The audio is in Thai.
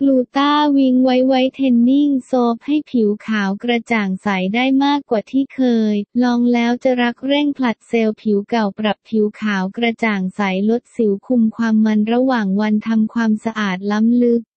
ลูต้าวิงไวท์เทนนิ่งโซฟให้ผิวขาวกระจ่างใสได้มากกว่าที่เคยลองแล้วจะรักเร่งผลัดเซลล์ผิวเก่าปรับผิวขาวกระจ่างใสลดสิวคุมความมันระหว่างวันทำความสะอาดล้ำลึก